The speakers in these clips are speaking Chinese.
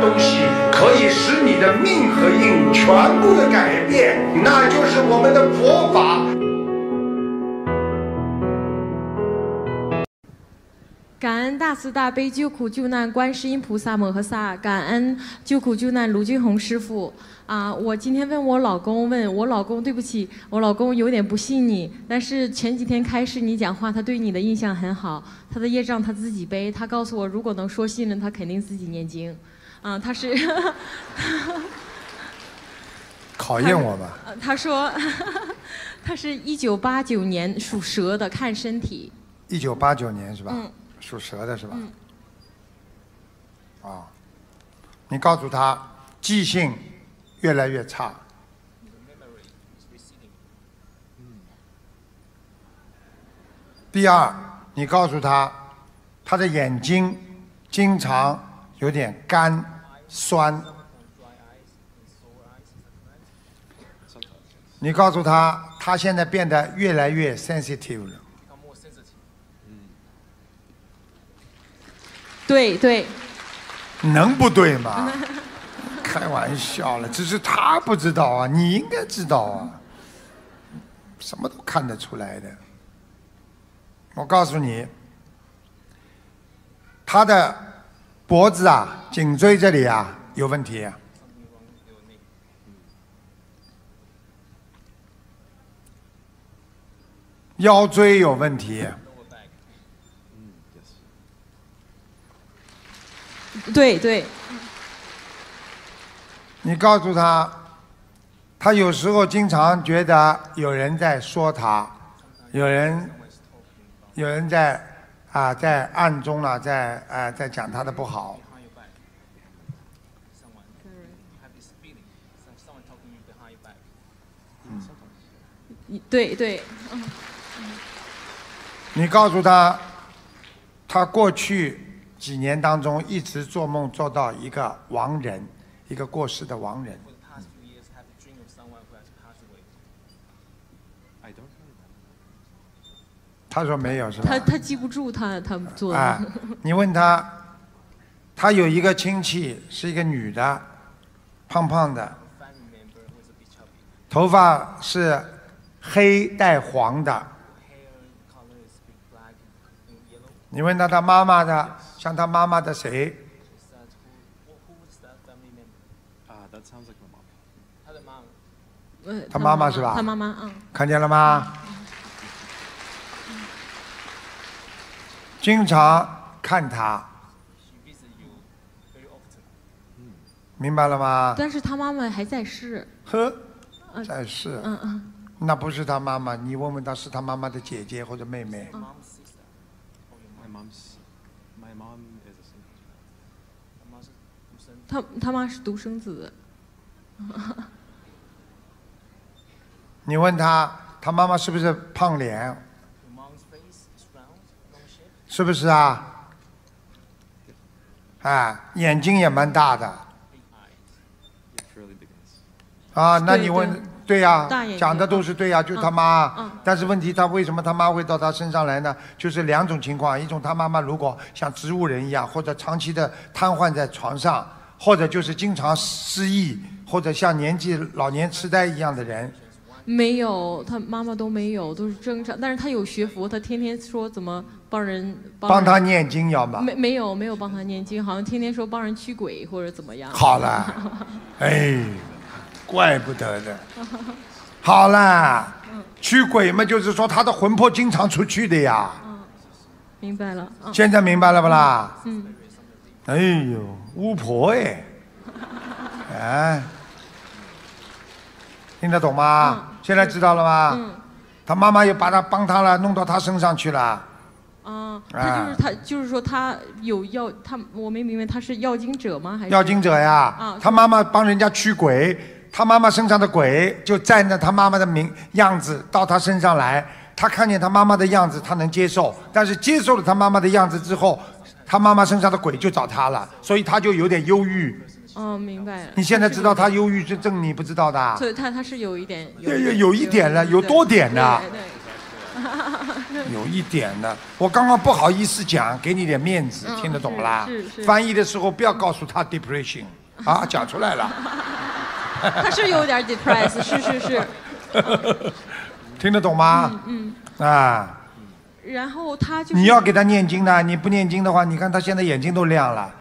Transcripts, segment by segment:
东西可以使你的命和运全部的改变，那就是我们的佛法。 感恩大慈大悲救苦救难观世音菩萨摩诃萨，感恩救苦救难卢俊宏师傅。我今天问我老公，对不起，我老公有点不信你，但是前几天开始你讲话，他对你的印象很好，他的业障他自己背，他告诉我如果能说信了，他肯定自己念经。他是考验我吧。 他说他是1989年属蛇的，看身体。 1989年是吧？ 嗯。 属蛇的是吧？你告诉他记性越来越差。第二，你告诉他，他的眼睛经常有点干酸。你告诉他，他现在变得越来越 sensitive 了。 对， 能不对吗？开玩笑了，只是他不知道啊，你应该知道啊，什么都看得出来的。我告诉你，他的脖子啊、颈椎这里啊有问题啊，腰椎有问题。 对。 你告诉他，他有时候经常觉得有人在说他，有人在在暗中在讲他的不好。 对。 你告诉他，他过去几年当中一直做梦做到一个亡人，一个过世的亡人。他说没有是吧？ 他记不住他做的。 你问他，他有一个亲戚是一个女的，胖胖的，头发是黑带黄的。你问他妈妈的，像他妈妈的谁？他妈妈是吧？ 他妈妈， 看见了吗？经常看他，明白了吗？ 但是他妈妈还在世。 呵，在世。那不是他妈妈，你问问他是他妈妈的姐姐或者妹妹。 他妈是独生子。 你问他，他妈妈是不是胖脸？是不是啊？眼睛也蛮大的。那你问，对呀，讲的都是对呀，就是他妈。但是问题他为什么他妈会到他身上来呢？就是两种情况，一种他妈妈如果像植物人一样，或者长期的瘫痪在床上，或者就是经常失忆，或者像老年痴呆一样的人。 没有，他妈妈都没有，都是正常。但是他有学佛，他天天说怎么帮他念经要吗？ 没有帮他念经，好像天天说帮人驱鬼或者怎么样。 好了，怪不得的。好了，驱鬼嘛，就是说他的魂魄经常出去的呀。 明白了。 现在明白了不啦？哎呦，巫婆听得懂吗？现在知道了吗？他妈妈也帮他了，弄到他身上去了。 他就是说他有我没明白他是要经者吗？还是要经者呀？他妈妈帮人家驱鬼，他妈妈身上的鬼就占着他妈妈的样子到他身上来，他看见他妈妈的样子，他能接受，但是接受了他妈妈的样子之后，他妈妈身上的鬼就找他了，所以他就有点忧郁。 明白了。 你现在知道他忧郁症，你不知道的。 所以他是有一点。 有一点了，有多点呢？ 有一点的，我刚刚不好意思讲，给你点面子，听得懂不啦？ 是。 翻译的时候不要告诉他 depression， 啊，讲出来了。 他是有点 depressed， 是。 听得懂吗？啊。 然后他就是。 你要给他念经的，你不念经的话，你看他现在眼睛都亮了。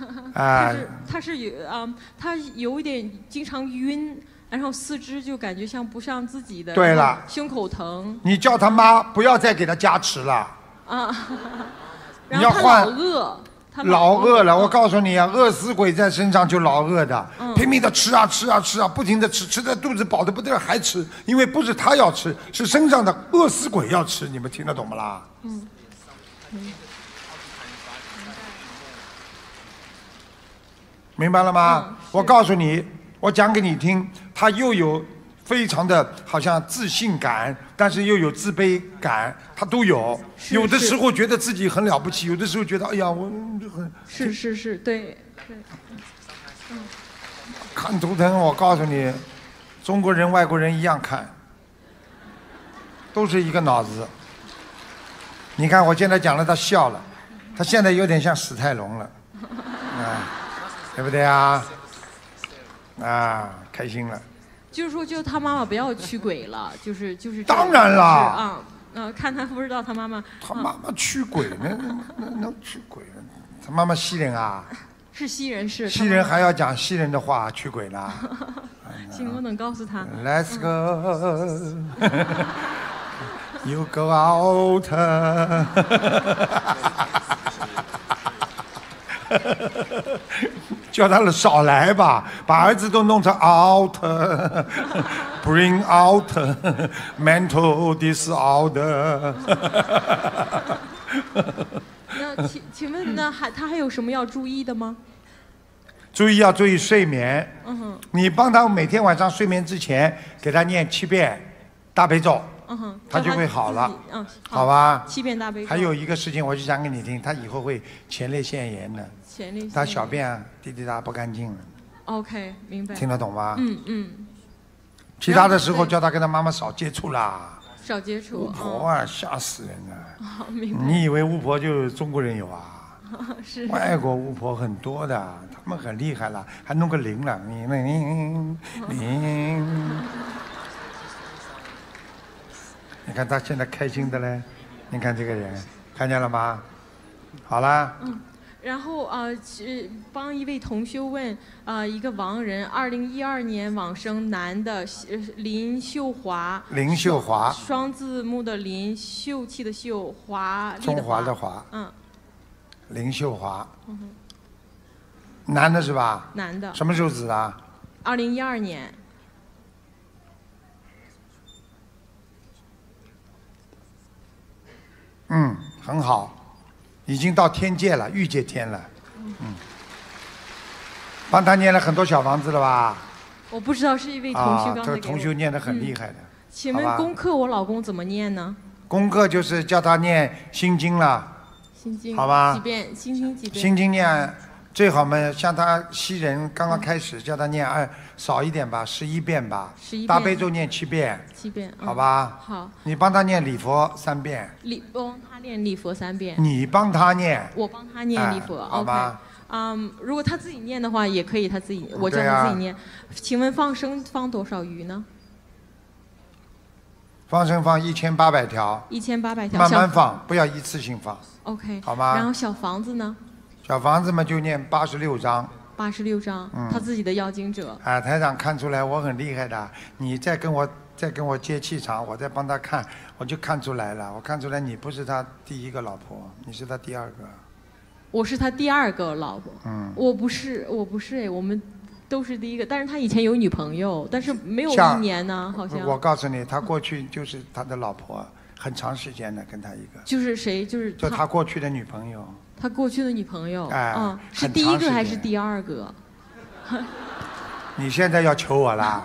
他有一点经常晕。然后四肢就感觉像不像自己的， 对了， 胸口疼。 你叫他妈不要再给他加持了。 啊， 你要换。 老饿了，我告诉你啊，饿死鬼在身上就老饿的，拼命的吃啊，不停的吃的肚子饱的不得了还吃，因为不是他要吃，是身上的饿死鬼要吃，你们听得懂不啦？明白了吗？我告诉你。我讲给你听，他又有非常的好像自信感，但是又有自卑感，他都有。有的时候觉得自己很了不起，有的时候觉得哎呀，我很。 是，对。 看图腾，我告诉你，中国人、外国人一样看，都是一个脑子。你看我现在讲了，他笑了，他现在有点像史泰龙了，对不对啊？啊，开心了。 就是说，就他妈妈不要驱鬼了，就是。 当然啦。 看他不知道他妈妈。 他妈妈驱鬼能驱鬼？他妈妈西人啊。 是西人是。 西人还要讲西人的话驱鬼呢。 行，我能告诉他。 Let's go, you go out. 叫他们少来吧，把儿子都弄成 out，bring out mental disorder。 那请问呢，他还有什么要注意的吗？ 注意睡眠。你帮他每天晚上睡眠之前给他念7遍大悲咒。他就会好了。好吧。 7遍大悲咒。 还有一个事情，我就讲给你听，他以后会前列腺炎的。他小便滴滴答不干净了。 OK， 明白。 听得懂吗？其他的时候叫他跟他妈妈少接触啦。 少接触。 巫婆啊，吓死人了。明白。 你以为巫婆就中国人有啊？ 是。 外国巫婆很多的，他们很厉害了，还弄个铃了，你看他现在开心的嘞，你看这个人，看见了吗？好啦。 然后帮一位同修问一个亡人，2012年往生男的林秀华。林秀华。双字木的林，秀气的秀，华丽的华。 中华的华。林秀华。男的是吧？ 男的。 什么时候死的 ？2012年。 很好，已经到天界了，欲界天了。帮他念了很多小房子了吧？ 我不知道，是一位同修刚才给我。 这个同修念得很厉害的。 请问功课我老公怎么念呢？ 功课就是叫他念心经了。 心经。 好吧。 几遍？心经几遍？ 心经念最好嘛，像他西人刚刚开始叫他念少一点吧，11遍吧。11遍。大悲咒念7遍。 7遍。 好吧。 好。 你帮他念礼佛3遍。 帮他念礼佛3遍。 你帮他念。 我帮他念礼佛。 好吧。 如果他自己念的话，也可以他自己，我叫他自己念。请问放生放多少鱼呢？ 放生放1800条。 1800条。 慢慢放，不要一次性放。 OK。 好吗？ 然后小房子呢？ 小房子嘛，就念86章。 86章，他自己的要经者。 台长看出来我很厉害的，你再跟我接气场，我再帮他看，我就看出来了。我看出来你不是他第1个老婆，你是他第2个。 我是他第2个老婆。我不是我们都是第1个，但是他以前有女朋友，但是没有1年呢，好像。 我告诉你，他过去就是他的老婆，很长时间的跟他一个。 就是谁？就他过去的女朋友。 他过去的女朋友，是第1个还是第2个？ 你现在要求我啦？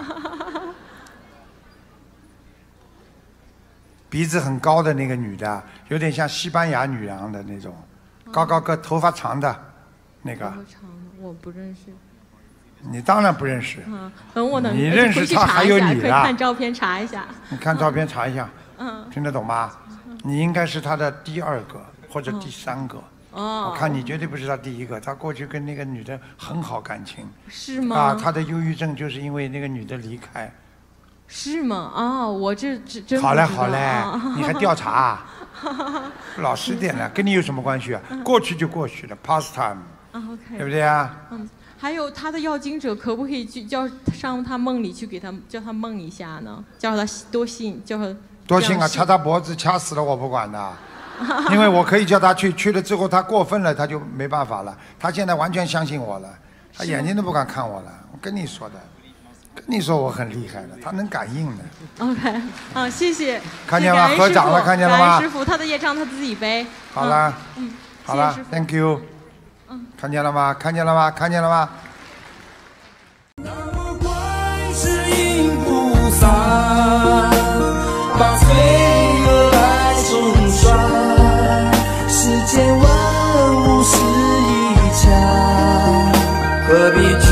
鼻子很高的那个女的，有点像西班牙女郎的那种，高高个，头发长的，那个。 头发长的，我不认识。 你当然不认识。 等我能。 你认识他还有你啦？ 可以看照片查一下。 你看照片查一下。 听得懂吗？你应该是他的第2个或者第3个。我看你绝对不是他第1个，他过去跟那个女的很好感情。 是吗？ 他的忧郁症就是因为那个女的离开。 是吗？我这真好嘞好嘞，你还调查？老实点了，跟你有什么关系啊？过去就过去了 ，past time。 OK。 对不对啊？ 还有他的要经者可不可以去上他梦里去给他叫他梦一下呢？叫他多信，叫他多信啊！掐他脖子，掐死了我不管的。因为我可以叫他去了之后他过分了，他就没办法了。他现在完全相信我了，他眼睛都不敢看我了。我跟你说的，跟你说我很厉害的，他能感应的。 OK， 谢谢。 看见吗？合掌了，看见了吗？ 师傅，他的业障他自己背。 好了，好了 ，Thank you。看见了吗？看见了吗？看见了吗？南无观世音菩萨，把罪恶来冲刷，世间万物是一家，何必